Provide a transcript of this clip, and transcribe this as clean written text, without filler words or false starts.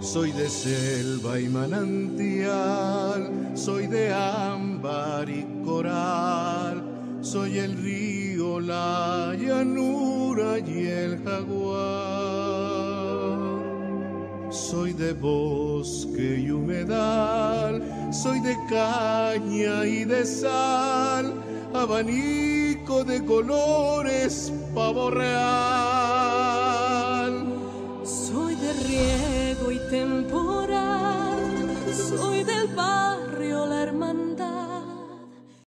Soy de selva y manantial, soy de ámbar y coral, soy el río, la llanura y el jaguar. Soy de bosque y humedal, soy de caña y de sal, abanico de colores, pavo real. Soy de riego y temporal, soy del barrio, la hermandad,